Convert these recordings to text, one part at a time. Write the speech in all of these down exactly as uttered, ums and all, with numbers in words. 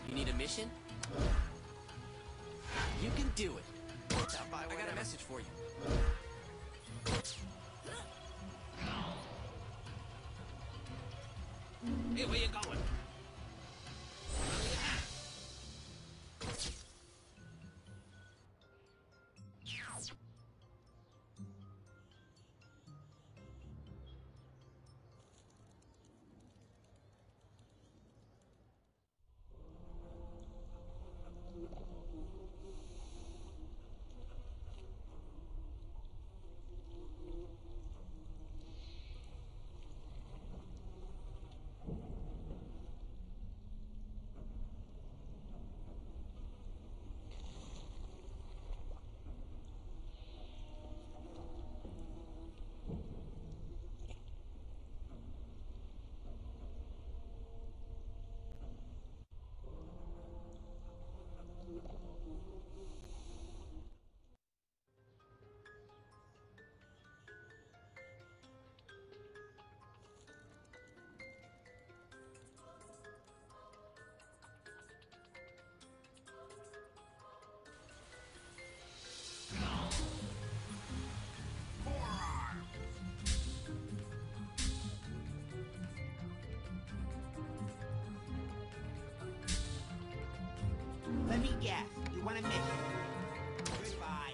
You need a mission? You can do it. I got a message for you. Hey, where you going? Let me guess. You want a mission? Goodbye.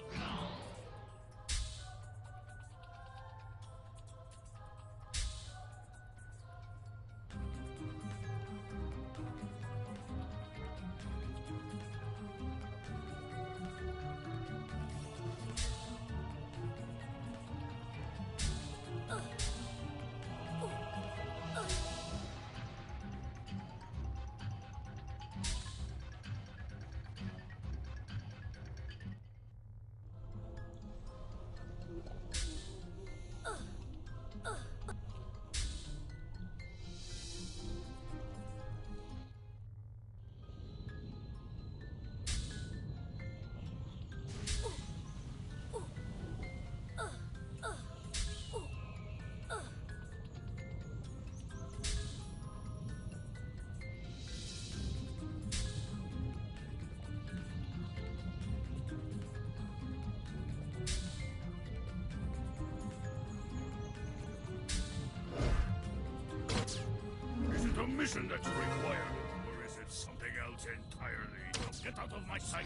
Is it a mission that you require, or is it something else entirely? Now get out of my sight!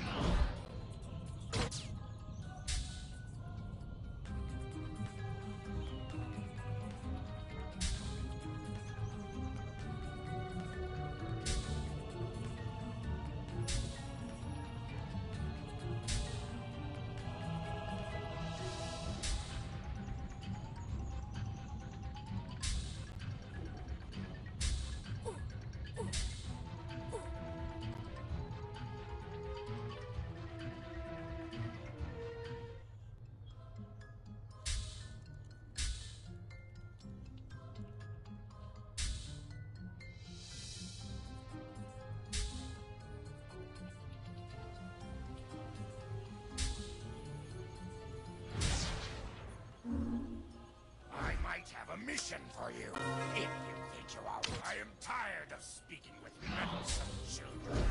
I might have a mission for you, if you think you are. I am tired of speaking with meddlesome children.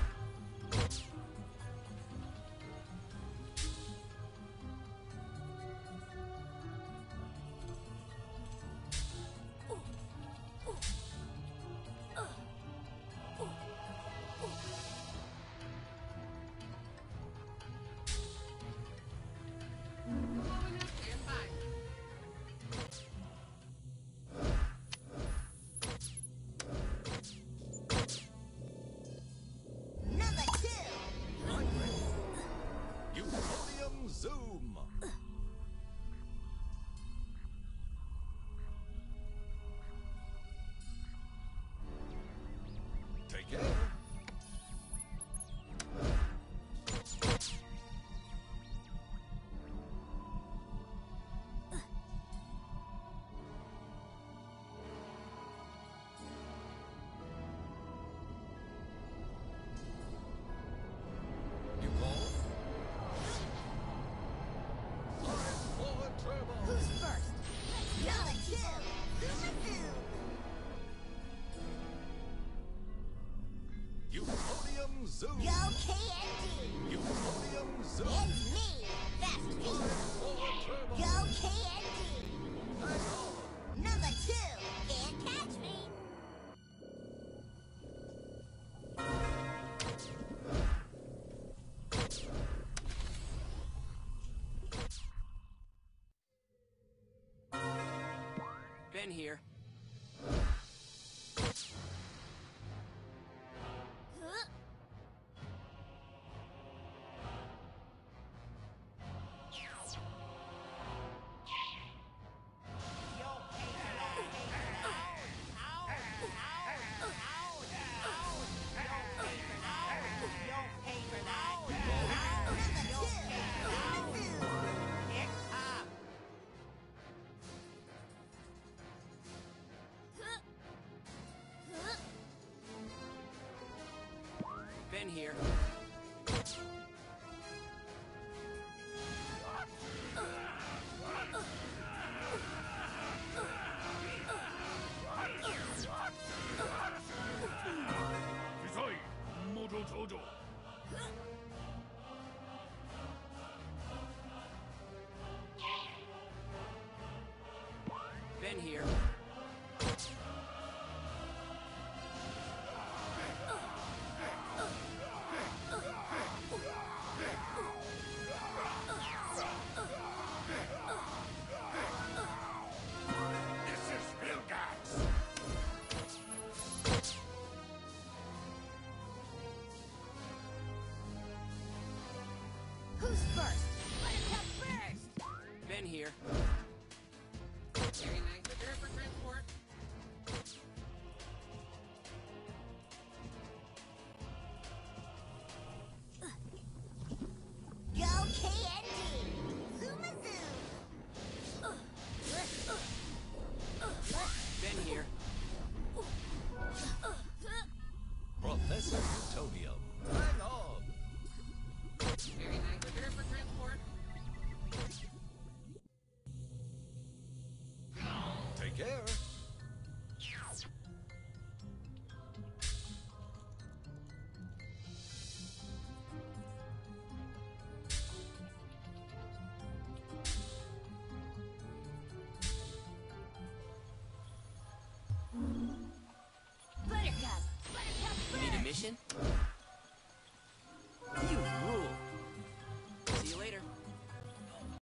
Euphonium Zoom! Go K N D! Euphonium Zoom! It's me, Fast Pete! Go K N D! Number two, can't catch me! Ben here. Huh? Ben here. Destroy! Moto Tojo! Ben here.